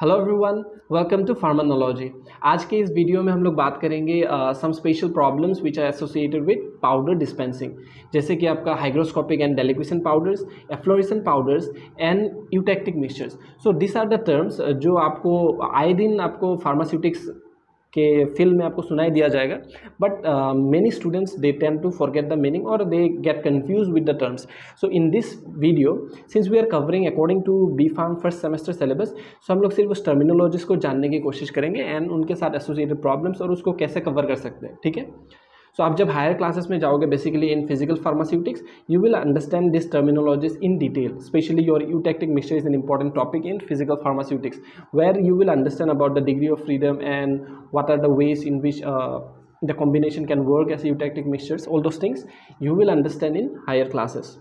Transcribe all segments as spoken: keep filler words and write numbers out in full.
Hello everyone, welcome to Pharmanology. आज के इस वीडियो में हम लोग बात करेंगे some special problems which are associated with powder dispensing, जैसे कि आपका hygroscopic and deliquescent powders, efflorescent powders and eutectic mixtures. So this are the terms जो आपको आए दिन आपको फार्मास्यूटिक्स के फील्ड में आपको सुनाई दिया जाएगा, but many students they tend to forget the meaning और they get confuse with the terms. So in this video since we are covering according to B pharm first semester syllabus, so हम लोग सिर्फ उस terminologies को जानने की कोशिश करेंगे एंड उनके साथ एसोसिएटेड प्रॉब्लम्स और उसको कैसे कवर कर सकते हैं। ठीक है, सो आप जब हायर क्लासेस में जाओगे basically in physical pharmaceutics, you will understand this terminologies in detail. Specially your eutectic mixture is an important topic in physical pharmaceutics, where you will understand about the degree of freedom and what are the ways in which uh, the combination can work as eutectic mixtures. All those things you will understand in higher classes.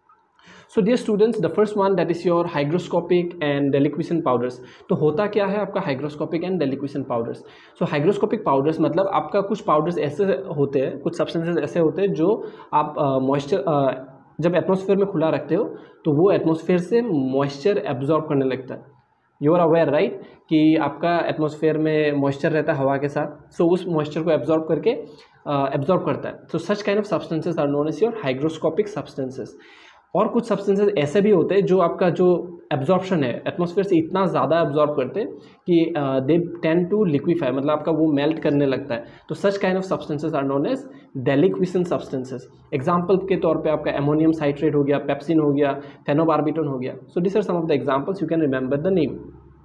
So dear students, the first one that is your hygroscopic and deliquescent powders. तो होता क्या है आपका hygroscopic and deliquescent powders? So hygroscopic powders मतलब आपका कुछ powders ऐसे होते हैं, कुछ substances ऐसे होते हैं जो आप मॉइस्चर uh, uh, जब एटमॉस्फेयर में खुला रखते हो तो वो एटमॉस्फेयर से मॉइस्चर एब्जॉर्ब करने लगता है। यू आर अवेयर राइट कि आपका एटमॉस्फेयर में मॉइस्चर रहता है हवा के साथ, सो so उस मॉइस्चर को एब्जॉर्ब करके एब्जॉर्ब uh, करता है। So such kind of substances are known as your hygroscopic substances. और कुछ सब्सटेंसेस ऐसे भी होते हैं जो आपका जो एब्जॉर्प्शन है एटमॉस्फेयर से इतना ज़्यादा एब्जॉर्ब करते हैं कि दे टेंड टू लिक्विफाई, मतलब आपका वो मेल्ट करने लगता है। तो such kind of substances are known as deliquescent substances. Example के तौर पे आपका एमोनियम साइट्रेट हो गया, पेप्सिन हो गया, फेनोबार्बिटोन हो गया। So this are some of the examples, you can remember the name.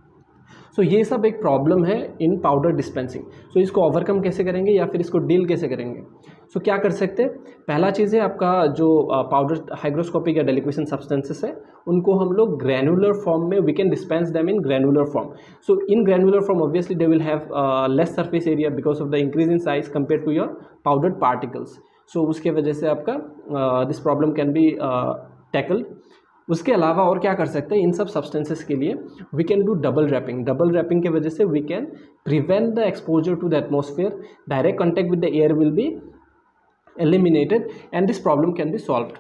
So so, ये सब एक प्रॉब्लम है इन पाउडर डिस्पेंसिंग। सो इसको ओवरकम कैसे करेंगे या फिर इसको डील कैसे करेंगे? सो so, क्या कर सकते हैं? पहला चीज़ है आपका जो पाउडर हाइग्रोस्कोपिक या डेलिक्वेसेंट सब्सटेंसेस है उनको हम लोग ग्रैनुलर फॉर्म में we can dispense them in granular form. So in granular form obviously they will have less surface area because of the increase in size compare to your powdered particles. So उसके वजह से आपका this problem can be tackled. उसके अलावा और क्या कर सकते हैं इन सब सब्सटेंसेस के लिए? We can do double wrapping. Double wrapping के वजह से we can prevent the exposure to the atmosphere. Direct contact with the air will be eliminated and this problem can be solved.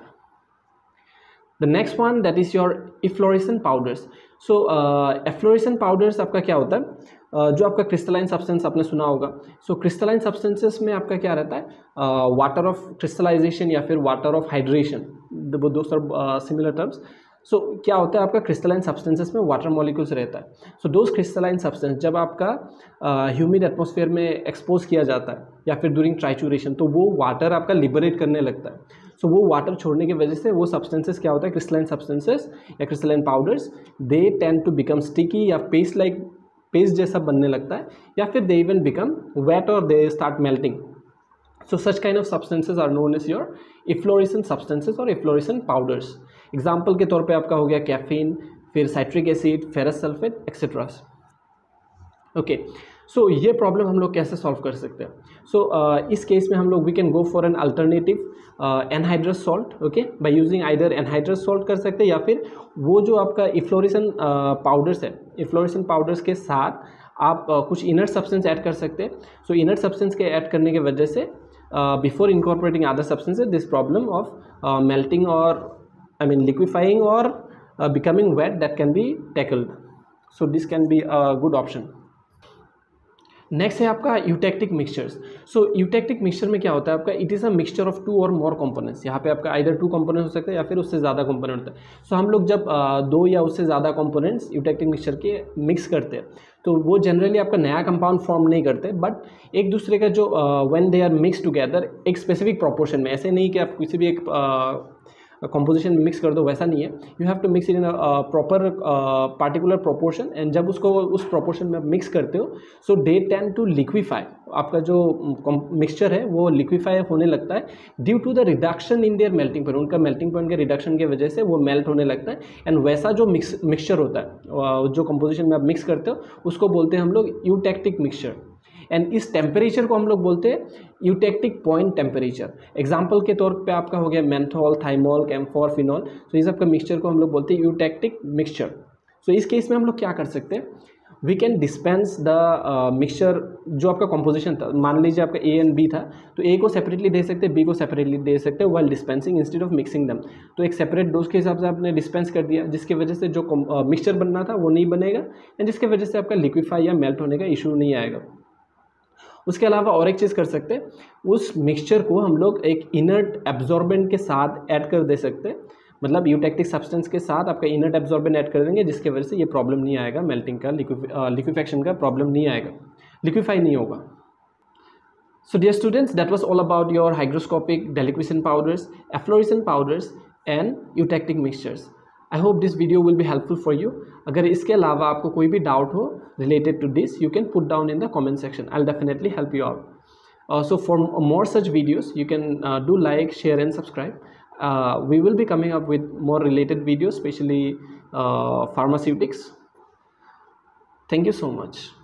The next one that is your efflorescent powders. So uh, efflorescent powders आपका क्या होता है? uh, जो आपका crystalline substance आपने सुना होगा। सो crystalline substances में आपका क्या रहता है? वाटर ऑफ क्रिस्टलाइजेशन या फिर water of hydration, those are similar terms. So so, क्या होता है आपका क्रिस्टलाइन सब्सटेंसेस में वाटर मॉलिक्यूल्स रहता है। सो दोज क्रिस्टलाइन सब्सटेंस जब आपका ह्यूमिड uh, एटमॉस्फेयर में एक्सपोज किया जाता है या फिर ड्यूरिंग ट्राइचुरेशन, तो वो वाटर आपका लिबरेट करने लगता है। सो so, वो वाटर छोड़ने की वजह से वो सब्सटेंसेस क्या होता है, क्रिस्टलाइन सब्सटेंसेस या crystalline powders, they tend to become sticky या पेस्ट लाइक पेस्ट जैसा बनने लगता है, या फिर दे इवन बिकम वेट और they start melting. So such kind of substances are known as your efflorescent substances or efflorescent powders. Example के तौर पे आपका हो गया कैफीन, फिर citric acid, ferrous sulphate etcetera. Okay, so ये प्रॉब्लम हम लोग कैसे सॉल्व कर सकते हैं? सो so, uh, इस केस में हम लोग we can go for an alternative anhydrous salt. Okay, by using either anhydrous salt कर सकते हैं या फिर वो जो आपका इफ्लोरेसेंट पाउडर्स है, इफ्लोरेसेंट पाउडर्स के साथ आप uh, कुछ इनर्ट सब्सटेंस ऐड कर सकते हैं। सो इनर्ट सब्सटेंस के ऐड करने की वजह से Uh, before incorporating other substances, this problem of uh, melting or I mean liquefying or uh, becoming wet, that can be tackled. So this can be a good option. Next है आपका eutectic mixtures. So eutectic mixture में क्या होता है आपका? It is a mixture of two or more components. यहाँ पे आपका आइदर टू कंपोनेंट्स हो सकते हैं या फिर उससे ज़्यादा कंपोनेंट होता है। सो so, हम लोग जब आ, दो या उससे ज़्यादा कंपोनेंट्स यूटेक्टिक मिक्सचर के मिक्स करते हैं तो वो जनरली आपका नया कंपाउंड फॉर्म नहीं करते, बट एक दूसरे का जो when they are mix together एक स्पेसिफिक प्रोपोर्शन में, ऐसे नहीं कि आप किसी भी एक कंपोजिशन में मिक्स कर दो, वैसा नहीं है। You have to mix in proper particular proportion, and जब उसको उस प्रोपोर्शन में आप मिक्स करते हो so they tend to liquefy. आपका जो मिक्सचर है वो लिक्विफाई होने लगता है due to the reduction in their melting point. उनका मेल्टिंग पॉइंट के रिडक्शन की वजह से वो मेल्ट होने लगता है, एंड वैसा जो मिक्स मिक्सचर होता है जो कंपोजिशन में आप मिक्स करते हो उसको बोलते हैं हम लोग यूटेक्टिक मिक्सचर। एंड इस टेम्परेचर को हम लोग बोलते हैं यूटेक्टिक पॉइंट टेम्परेचर। एग्जाम्पल के तौर पे आपका हो गया menthol, thymol, camphor, phenol. So इस सबका मिक्सचर को हम लोग बोलते हैं यूटेक्टिक मिक्सचर। सो इस केस में हम लोग क्या कर सकते हैं? We can dispense the mixture जो आपका कॉम्पोजिशन था, मान लीजिए आपका ए एंड बी था, तो ए को सेपरेटली दे सकते हैं, बी को सेपरेटली दे सकते हैं while dispensing instead of mixing them. तो एक सेपरेट डोज के हिसाब से आपने डिस्पेंस कर दिया, जिसकी वजह से जो मिक्सचर बनना था वो नहीं बनेगा एंड जिसकी वजह से आपका लिक्विफाई या मेल्ट होने का इशू नहीं आएगा। उसके अलावा और एक चीज़ कर सकते हैं, उस मिक्सचर को हम लोग एक इनर्ट एब्जॉर्बेंट के साथ ऐड कर दे सकते हैं, मतलब यूटेक्टिक सब्सटेंस के साथ आपका इनर्ट एब्जॉर्बेंट ऐड कर देंगे, जिसकी वजह से ये प्रॉब्लम नहीं आएगा, मेल्टिंग का लिक्विफेक्शन का प्रॉब्लम नहीं आएगा, लिक्विफाई नहीं होगा। So dear students, that was all about your hygroscopic deliquescent powders, efflorescent powders and eutectic mixtures. I hope this video will be helpful for you. अगर इसके अलावा आपको कोई भी डाउट हो related to this, you can put down in the comment section. I'll definitely help you out. Uh, so for more such videos, you can uh, do like, share and subscribe. Uh, we will be coming up with more related videos, especially uh, pharmaceutics. Thank you so much.